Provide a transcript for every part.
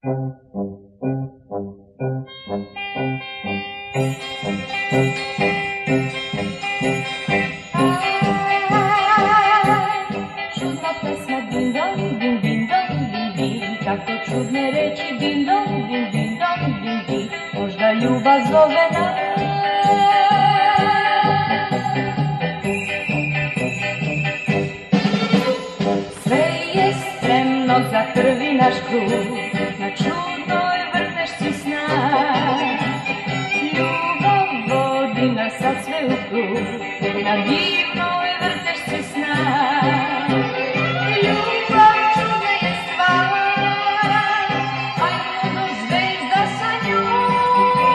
Čudna pesma din don, din din don, din din, tako čudne reči din don, din din don, din din, možda ljubav zove nas. Sve je spremno za prvi naš krug, na čudnoj vrtešci sna. Ljubav vodi nas sad sve u krug, na divnoj vrtešci sna. Ljubav čudna je stvar, ajmo do zvezda sa njom.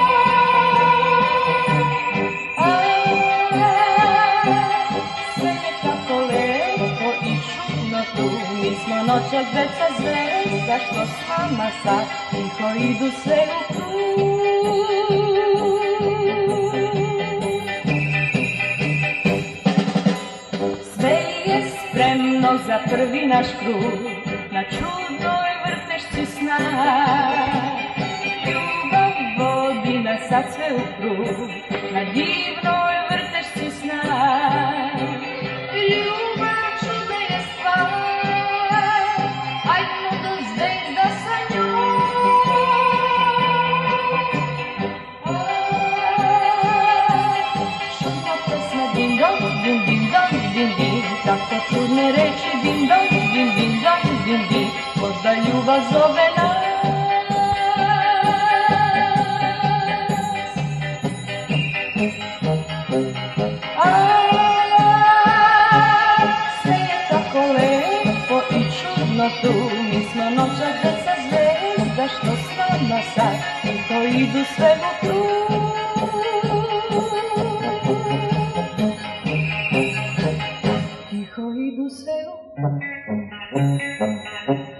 Sve je tako lepo i čudno tu, mi smo noćas deca zvezda što s nama sad tiho idu sve u krug. Spremno za prvi naš krug, na čudnoj vrtešci sna. Ljubav vodi nas sad sve u krug, na divnoj vrtešci sna. Ljubav čudna je stvar, ajmo do zvezda sa njom. Čudna pesma din don, din din don, din din, tako čudne reči din don, din din don, din din, možda ljubav zove nas. Sve je tako lepo i čudno tu, mi smo noćas deca zvezda što s nama sad tiho idu sve u krug. Tiho idu sve u krug.